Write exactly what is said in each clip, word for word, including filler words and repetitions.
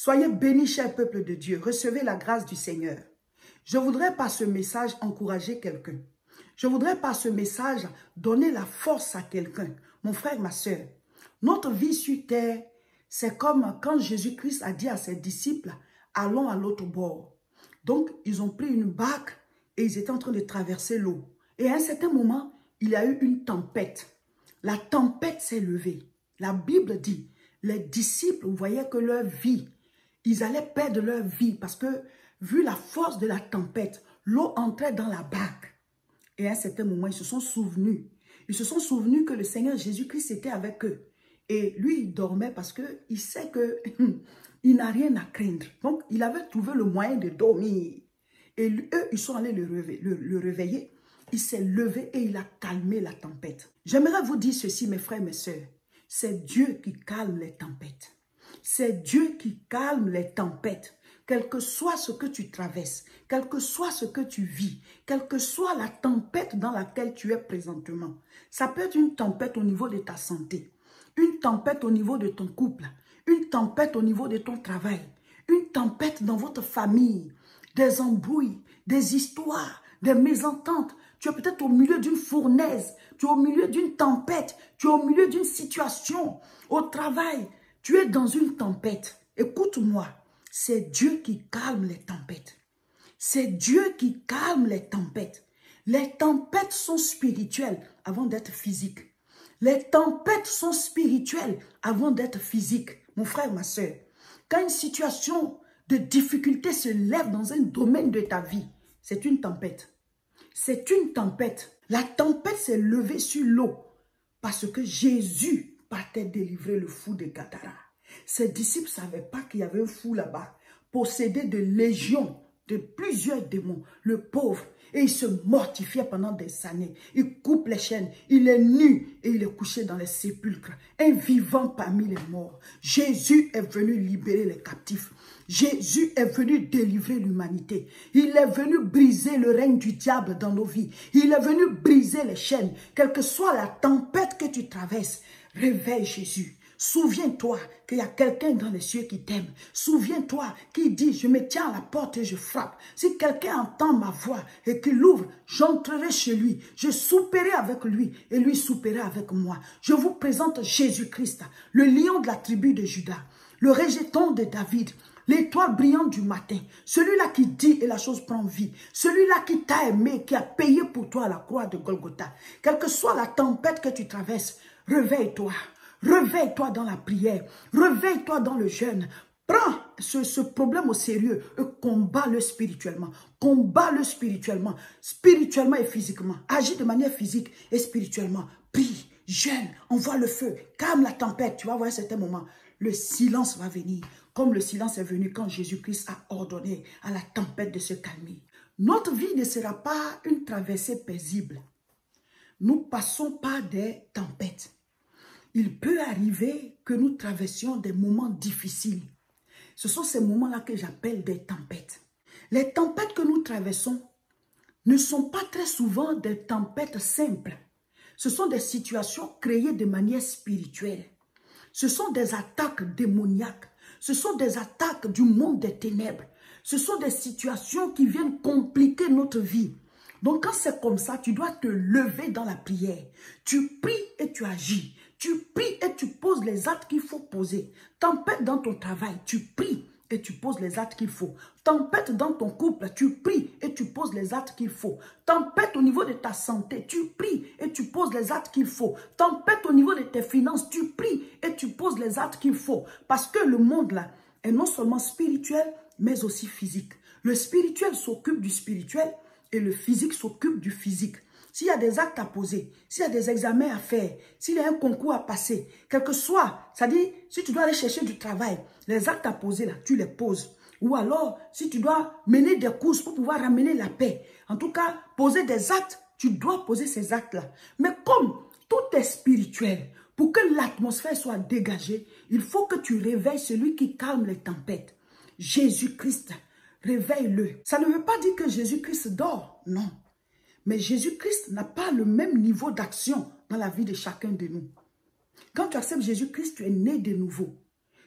Soyez bénis, cher peuple de Dieu. Recevez la grâce du Seigneur. Je voudrais par ce message encourager quelqu'un. Je voudrais par ce message donner la force à quelqu'un. Mon frère, ma soeur, notre vie sur terre, c'est comme quand Jésus-Christ a dit à ses disciples, allons à l'autre bord. Donc, ils ont pris une barque et ils étaient en train de traverser l'eau. Et à un certain moment, il y a eu une tempête. La tempête s'est levée. La Bible dit, les disciples voyaient que leur vie, ils allaient perdre leur vie parce que, vu la force de la tempête, l'eau entrait dans la barque. Et à un certain moment, ils se sont souvenus. Ils se sont souvenus que le Seigneur Jésus-Christ était avec eux. Et lui, il dormait parce qu'il sait qu'il n'a rien à craindre. Donc, il avait trouvé le moyen de dormir. Et eux, ils sont allés le réveiller. Le, le réveiller. Il s'est levé et il a calmé la tempête. J'aimerais vous dire ceci, mes frères, mes sœurs. C'est Dieu qui calme les tempêtes. C'est Dieu qui calme les tempêtes. Quel que soit ce que tu traverses, quel que soit ce que tu vis, quelle que soit la tempête dans laquelle tu es présentement. Ça peut être une tempête au niveau de ta santé, une tempête au niveau de ton couple, une tempête au niveau de ton travail, une tempête dans votre famille, des embrouilles, des histoires, des mésententes. Tu es peut-être au milieu d'une fournaise, tu es au milieu d'une tempête, tu es au milieu d'une situation, au travail, tu es dans une tempête. Écoute-moi, c'est Dieu qui calme les tempêtes. C'est Dieu qui calme les tempêtes. Les tempêtes sont spirituelles avant d'être physiques. Les tempêtes sont spirituelles avant d'être physiques. Mon frère, ma soeur, quand une situation de difficulté se lève dans un domaine de ta vie, c'est une tempête. C'est une tempête. La tempête s'est levée sur l'eau parce que Jésus partait délivrer le fou de Gadara. Ses disciples ne savaient pas qu'il y avait un fou là-bas, possédé de légions, de plusieurs démons, le pauvre. Et il se mortifiait pendant des années. Il coupe les chaînes, il est nu et il est couché dans les sépulcres, un vivant parmi les morts. Jésus est venu libérer les captifs. Jésus est venu délivrer l'humanité. Il est venu briser le règne du diable dans nos vies. Il est venu briser les chaînes. Quelle que soit la tempête que tu traverses, réveille Jésus. Souviens-toi qu'il y a quelqu'un dans les cieux qui t'aime. Souviens-toi qui dit, je me tiens à la porte et je frappe. Si quelqu'un entend ma voix et qu'il l'ouvre, j'entrerai chez lui. Je souperai avec lui et lui soupera avec moi. Je vous présente Jésus-Christ, le lion de la tribu de Juda, le rejeton de David, l'étoile brillante du matin, celui-là qui dit et la chose prend vie, celui-là qui t'a aimé, qui a payé pour toi à la croix de Golgotha. Quelle que soit la tempête que tu traverses, réveille-toi. Réveille-toi dans la prière, réveille-toi dans le jeûne. Prends ce, ce problème au sérieux et combat-le spirituellement. Combat-le spirituellement, spirituellement et physiquement. Agis de manière physique et spirituellement. Prie, jeûne, envoie le feu, calme la tempête. Tu vas voir à un certain moment, le silence va venir. Comme le silence est venu quand Jésus-Christ a ordonné à la tempête de se calmer. Notre vie ne sera pas une traversée paisible. Nous passons par des tempêtes. Il peut arriver que nous traversions des moments difficiles. Ce sont ces moments-là que j'appelle des tempêtes. Les tempêtes que nous traversons ne sont pas très souvent des tempêtes simples. Ce sont des situations créées de manière spirituelle. Ce sont des attaques démoniaques. Ce sont des attaques du monde des ténèbres. Ce sont des situations qui viennent compliquer notre vie. Donc quand c'est comme ça, tu dois te lever dans la prière. Tu pries et tu agis. Tu pries et tu poses les actes qu'il faut poser. Tempête dans ton travail, tu pries et tu poses les actes qu'il faut. Tempête dans ton couple, tu pries et tu poses les actes qu'il faut. Tempête au niveau de ta santé, tu pries et tu poses les actes qu'il faut. Tempête au niveau de tes finances, tu pries et tu poses les actes qu'il faut. Parce que le monde là est non seulement spirituel, mais aussi physique. Le spirituel s'occupe du spirituel et le physique s'occupe du physique. S'il y a des actes à poser, s'il y a des examens à faire, s'il y a un concours à passer, quel que soit, c'est-à-dire, si tu dois aller chercher du travail, les actes à poser là, tu les poses. Ou alors, si tu dois mener des courses pour pouvoir ramener la paix, en tout cas, poser des actes, tu dois poser ces actes-là. Mais comme tout est spirituel, pour que l'atmosphère soit dégagée, il faut que tu réveilles celui qui calme les tempêtes. Jésus-Christ, réveille-le. Ça ne veut pas dire que Jésus-Christ dort, non. Mais Jésus-Christ n'a pas le même niveau d'action dans la vie de chacun de nous. Quand tu acceptes Jésus-Christ, tu es né de nouveau.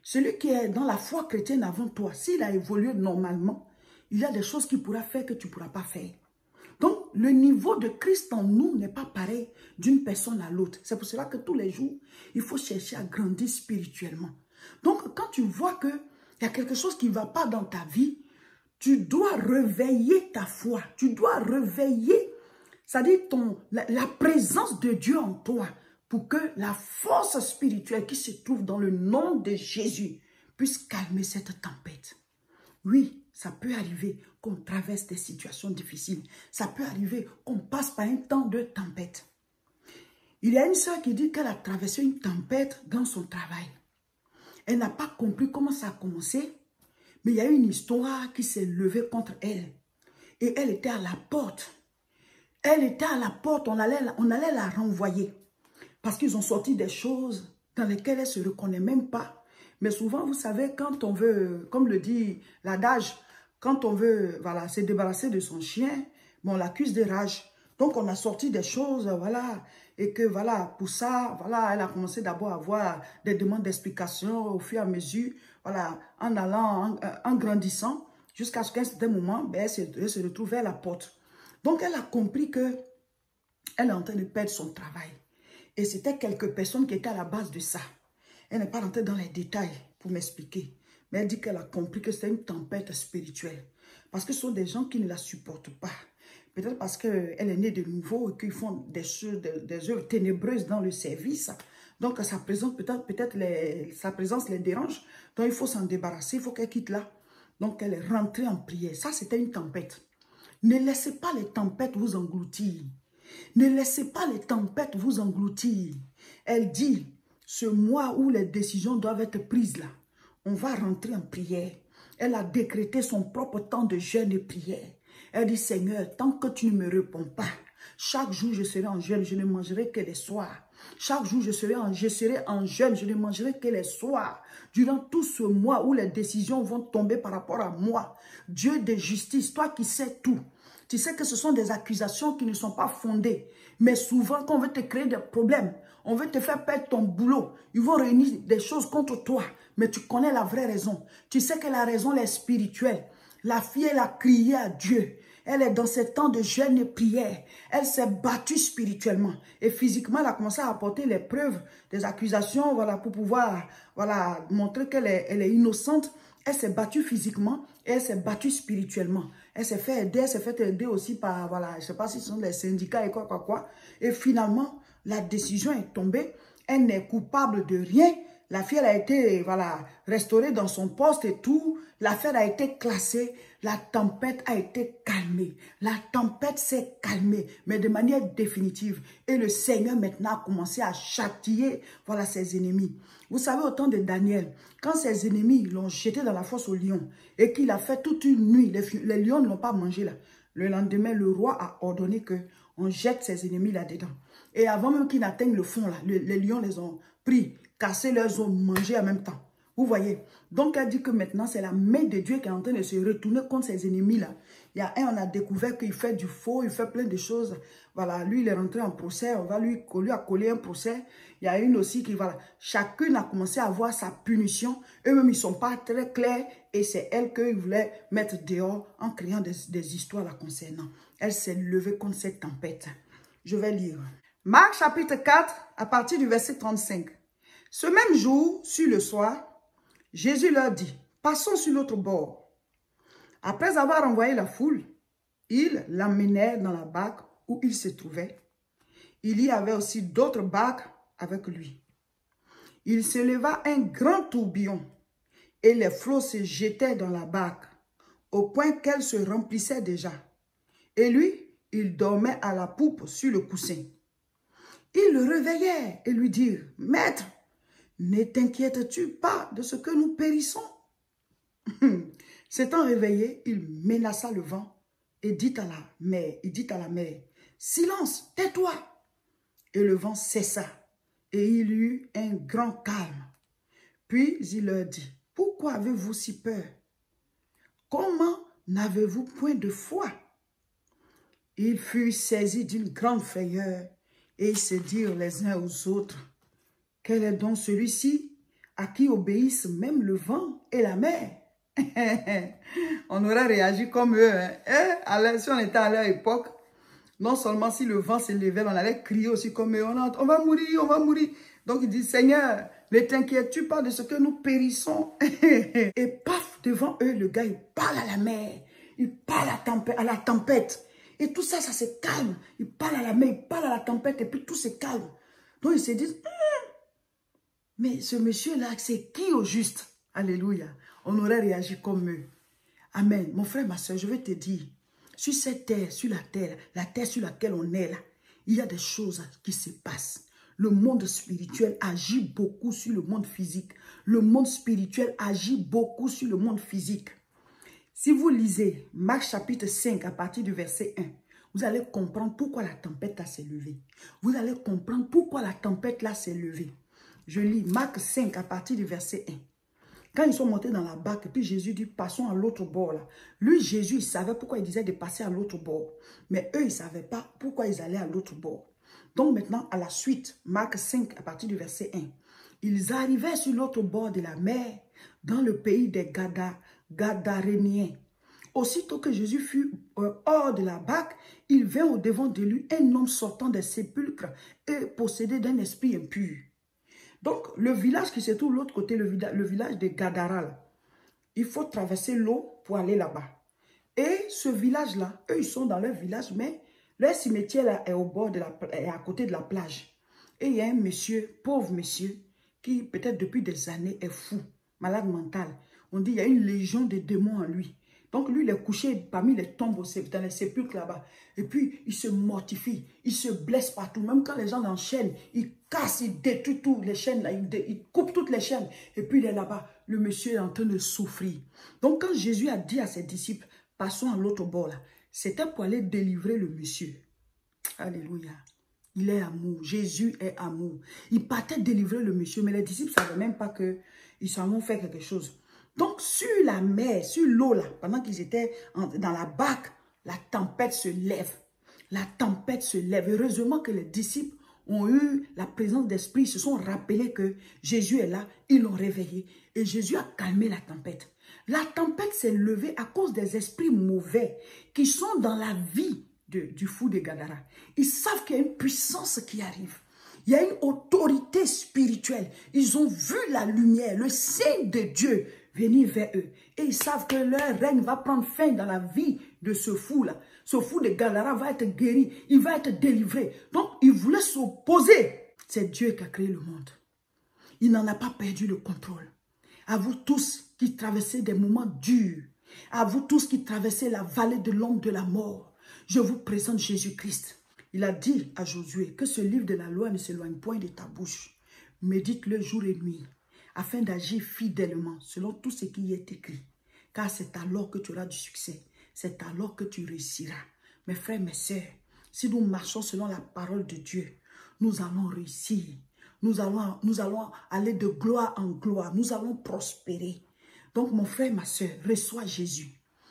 Celui qui est dans la foi chrétienne avant toi, s'il a évolué normalement, il y a des choses qu'il pourra faire que tu ne pourras pas faire. Donc, le niveau de Christ en nous n'est pas pareil d'une personne à l'autre. C'est pour cela que tous les jours, il faut chercher à grandir spirituellement. Donc, quand tu vois qu'il y a quelque chose qui ne va pas dans ta vie, tu dois réveiller ta foi. Tu dois réveiller, c'est-à-dire ton, la, la présence de Dieu en toi pour que la force spirituelle qui se trouve dans le nom de Jésus puisse calmer cette tempête. Oui, ça peut arriver qu'on traverse des situations difficiles. Ça peut arriver qu'on passe par un temps de tempête. Il y a une sœur qui dit qu'elle a traversé une tempête dans son travail. Elle n'a pas compris comment ça a commencé, mais il y a une histoire qui s'est levée contre elle. Et elle était à la porte. Elle était à la porte, on allait, on allait la renvoyer. Parce qu'ils ont sorti des choses dans lesquelles elle ne se reconnaît même pas. Mais souvent, vous savez, quand on veut, comme le dit l'adage, quand on veut voilà, se débarrasser de son chien, bon, on l'accuse de rage. Donc, on a sorti des choses, voilà, et que, voilà, pour ça, voilà, elle a commencé d'abord à avoir des demandes d'explication au fur et à mesure, voilà, en allant, en, en grandissant, jusqu'à ce qu'à un certain moment, ben, elle, se, elle se retrouvait à la porte. Donc, elle a compris que elle est en train de perdre son travail. Et c'était quelques personnes qui étaient à la base de ça. Elle n'est pas rentrée dans les détails pour m'expliquer. Mais elle dit qu'elle a compris que c'est une tempête spirituelle. Parce que ce sont des gens qui ne la supportent pas. Peut-être parce qu'elle est née de nouveau et qu'ils font des choses, des, des œuvres ténébreuses dans le service. Donc sa présence, peut-être peut-être les, sa présence les dérange. Donc il faut s'en débarrasser, il faut qu'elle quitte là. Donc elle est rentrée en prière. Ça, c'était une tempête. Ne laissez pas les tempêtes vous engloutir. Ne laissez pas les tempêtes vous engloutir. Elle dit, ce mois où les décisions doivent être prises là, on va rentrer en prière. Elle a décrété son propre temps de jeûne et prière. Elle dit, Seigneur, tant que tu ne me réponds pas, chaque jour je serai en jeûne, je ne mangerai que les soirs. Chaque jour je serai en, je serai en jeûne, je ne mangerai que les soirs. Durant tout ce mois où les décisions vont tomber par rapport à moi, Dieu de justice, toi qui sais tout, tu sais que ce sont des accusations qui ne sont pas fondées. Mais souvent, quand on veut te créer des problèmes, on veut te faire perdre ton boulot, ils vont réunir des choses contre toi. Mais tu connais la vraie raison. Tu sais que la raison elle est spirituelle. La fille, elle a crié à Dieu. Elle est dans ce temps de jeûne et prière. Elle s'est battue spirituellement. Et physiquement, elle a commencé à apporter les preuves des accusations, voilà, pour pouvoir voilà, montrer qu'elle est, elle est innocente. Elle s'est battue physiquement et elle s'est battue spirituellement. Elle s'est fait aider, elle s'est fait aider aussi par, voilà, je ne sais pas si ce sont les syndicats et quoi, quoi, quoi. Et finalement, la décision est tombée. Elle n'est coupable de rien. La fille elle a été voilà, restaurée dans son poste et tout. L'affaire a été classée. La tempête a été calmée. La tempête s'est calmée, mais de manière définitive. Et le Seigneur maintenant a commencé à châtier voilà, ses ennemis. Vous savez, au temps de Daniel, quand ses ennemis l'ont jeté dans la fosse aux lions et qu'il a fait toute une nuit, les, les lions ne l'ont pas mangé là. Le lendemain, le roi a ordonné qu'on jette ses ennemis là-dedans. Et avant même qu'ils n'atteignent le fond là, le, les lions les ont pris, cassé leurs os, mangé en même temps. Vous voyez? Donc, elle dit que maintenant, c'est la main de Dieu qui est en train de se retourner contre ses ennemis-là. Il y a un, on a découvert qu'il fait du faux, il fait plein de choses. Voilà, lui, il est rentré en procès, on va lui, lui a collé un procès. Il y a une aussi qui, voilà, chacune a commencé à avoir sa punition. Eux-mêmes, ils ne sont pas très clairs et c'est elle qu'ils voulaient mettre dehors en créant des, des histoires la concernant. Elle s'est levée contre cette tempête. Je vais lire. Marc chapitre quatre, à partir du verset trente-cinq. Ce même jour, sur le soir, Jésus leur dit, passons sur l'autre bord. Après avoir envoyé la foule, ils l'emmenèrent dans la barque où il se trouvait. Il y avait aussi d'autres barques avec lui. Il se leva un grand tourbillon et les flots se jetaient dans la barque au point qu'elle se remplissait déjà. Et lui, il dormait à la poupe sur le coussin. Ils le réveillèrent et lui dirent, « Maître, ne t'inquiètes-tu pas de ce que nous périssons ?» S'étant réveillé, il menaça le vent et dit à la mer, il dit à la mer, « Silence, tais-toi !» Et le vent cessa et il y eut un grand calme. Puis il leur dit, « Pourquoi avez-vous si peur? Comment n'avez-vous point de foi ?» Ils furent saisis d'une grande frayeur et ils se dirent les uns aux autres, « Quel est donc celui-ci à qui obéissent même le vent et la mer. On aurait réagi comme eux. Hein. Eh, si on était à leur époque, non seulement si le vent s'élevait, on allait crier aussi comme eux. On, a, on va mourir, on va mourir. Donc il dit, Seigneur, ne t'inquiètes-tu pas de ce que nous périssons. Et paf, devant eux, le gars, il parle à la mer. Il parle à, tempête, à la tempête. Et tout ça, ça se calme. Il parle à la mer, il parle à la tempête et puis tout se calme. Donc ils se disent, hm, mais ce monsieur-là, c'est qui au juste? Alléluia. On aurait réagi comme eux. Amen. Mon frère, ma soeur, je vais te dire, sur cette terre, sur la terre, la terre sur laquelle on est là, il y a des choses qui se passent. Le monde spirituel agit beaucoup sur le monde physique. Le monde spirituel agit beaucoup sur le monde physique. Si vous lisez Marc chapitre cinq à partir du verset un, vous allez comprendre pourquoi la tempête là s'est levée. Vous allez comprendre pourquoi la tempête là s'est levée. Je lis Marc cinq à partir du verset un. Quand ils sont montés dans la barque, puis Jésus dit, passons à l'autre bord là. Lui, Jésus, il savait pourquoi il disait de passer à l'autre bord. Mais eux, ils ne savaient pas pourquoi ils allaient à l'autre bord. Donc maintenant, à la suite, Marc cinq, à partir du verset un. Ils arrivaient sur l'autre bord de la mer, dans le pays des Gada, Gadaréniens. Aussitôt que Jésus fut euh, hors de la barque, il vint au-devant de lui un homme sortant des sépulcres et possédé d'un esprit impur. Donc, le village qui se trouve de l'autre côté, le, le village de Gadara, là, il faut traverser l'eau pour aller là-bas. Et ce village-là, eux, ils sont dans leur village, mais leur cimetière là, est au bord de la, est à côté de la plage. Et il y a un monsieur, pauvre monsieur, qui peut-être depuis des années est fou, malade mental. On dit qu'il y a une légion de démons en lui. Donc lui, il est couché parmi les tombes, dans les sépulcres là-bas. Et puis, il se mortifie, il se blesse partout. Même quand les gens l'enchaînent, il casse, il détruit toutes les chaînes, là, il, dé, il coupe toutes les chaînes. Et puis, il est là-bas. Le monsieur est en train de souffrir. Donc, quand Jésus a dit à ses disciples, passons à l'autre bord là, c'était pour aller délivrer le monsieur. Alléluia. Il est amour. Jésus est amour. Il partait délivrer le monsieur, mais les disciples ne savaient même pas qu'ils s'en vont faire quelque chose. Donc, sur la mer, sur l'eau là, pendant qu'ils étaient en, dans la barque, la tempête se lève. La tempête se lève. Heureusement que les disciples ont eu la présence d'esprit, se sont rappelés que Jésus est là, ils l'ont réveillé. Et Jésus a calmé la tempête. La tempête s'est levée à cause des esprits mauvais qui sont dans la vie de, du fou de Gadara. Ils savent qu'il y a une puissance qui arrive. Il y a une autorité spirituelle. Ils ont vu la lumière, le signe de Dieu venir vers eux. Et ils savent que leur règne va prendre fin dans la vie de ce fou-là. Ce fou de Gadara va être guéri. Il va être délivré. Donc, il voulait s'opposer. C'est Dieu qui a créé le monde. Il n'en a pas perdu le contrôle. À vous tous qui traversez des moments durs. À vous tous qui traversez la vallée de l'ombre de la mort. Je vous présente Jésus-Christ. Il a dit à Josué que ce livre de la loi ne s'éloigne point de ta bouche. Médite-le jour et nuit, afin d'agir fidèlement selon tout ce qui y est écrit. Car c'est alors que tu auras du succès. C'est alors que tu réussiras. Mes frères, mes sœurs, si nous marchons selon la parole de Dieu, nous allons réussir. Nous allons, nous allons aller de gloire en gloire. Nous allons prospérer. Donc, mon frère, ma sœur, reçois Jésus.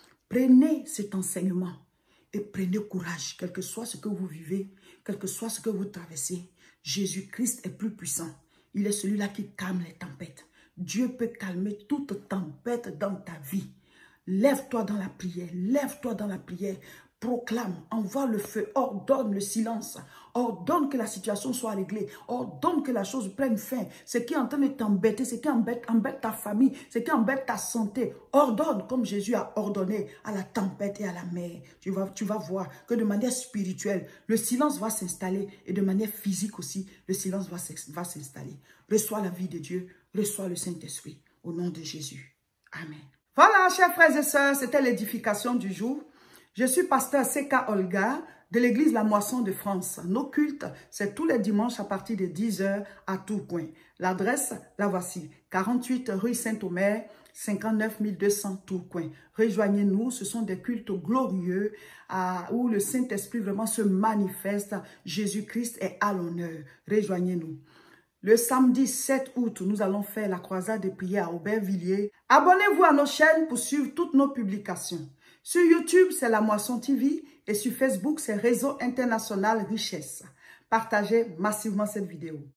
Prenez cet enseignement. Et prenez courage, quel que soit ce que vous vivez, quel que soit ce que vous traversez. Jésus-Christ est plus puissant. Il est celui-là qui calme les tempêtes. Dieu peut calmer toute tempête dans ta vie. Lève-toi dans la prière, lève-toi dans la prière. Proclame, envoie le feu, ordonne le silence, ordonne que la situation soit réglée, ordonne que la chose prenne fin. Ce qui est en train de t'embêter, ce qui embête, embête ta famille, ce qui embête ta santé, ordonne comme Jésus a ordonné à la tempête et à la mer. Tu vas, tu vas voir que de manière spirituelle, le silence va s'installer et de manière physique aussi, le silence va s'installer. Reçois la vie de Dieu, reçois le Saint-Esprit au nom de Jésus. Amen. Voilà, chers frères et sœurs, c'était l'édification du jour. Je suis pasteur C K Olga de l'église La Moisson de France. Nos cultes, c'est tous les dimanches à partir de dix heures à Tourcoing. L'adresse, la voici. quarante-huit rue Saint-Omer, cinquante-neuf mille deux cents Tourcoing. Rejoignez-nous, ce sont des cultes glorieux à, où le Saint-Esprit vraiment se manifeste. Jésus-Christ est à l'honneur. Rejoignez-nous. Le samedi sept août, nous allons faire la croisade de prière à Aubervilliers. Abonnez-vous à nos chaînes pour suivre toutes nos publications. Sur YouTube, c'est La Moisson T V et sur Facebook, c'est Réseau International Richesse. Partagez massivement cette vidéo.